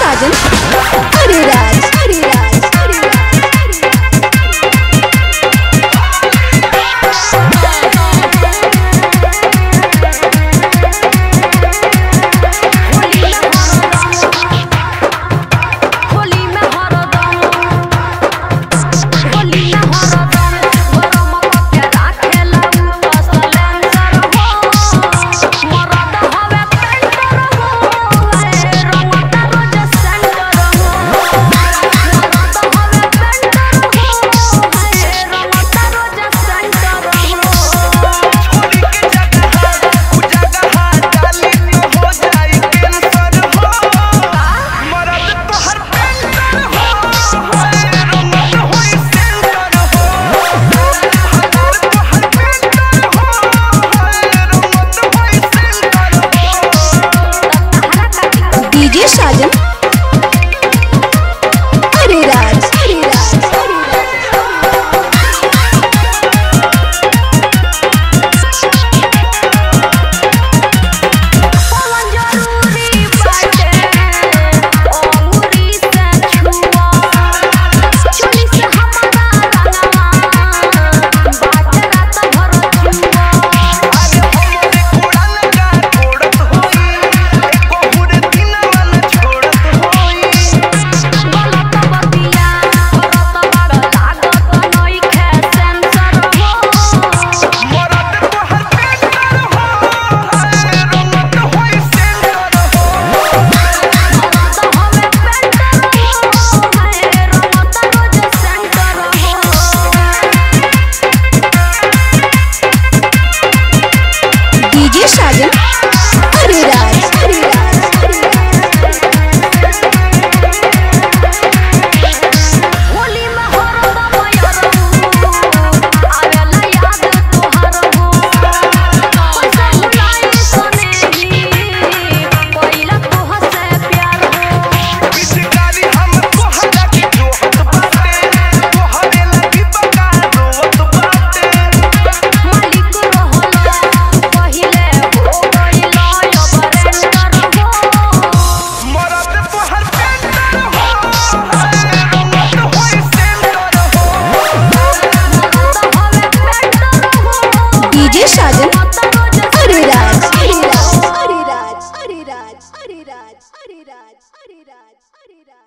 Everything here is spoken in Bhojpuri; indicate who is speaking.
Speaker 1: साजन अरिराज अरिराज साजन अरिराज साजन अरिराज होली में आवेला याद तोहर हो पैसा बुलाई सने ही पहिला तोह से प्यार हो बिसगाली हम तोहरा के जोहत बाटे तोहरे लगी बका रोवत बाटे मालिक रहला पहिले साजन अरिराज अरिराज अरिराज अरिराज अरिराज अरिराज अरिराज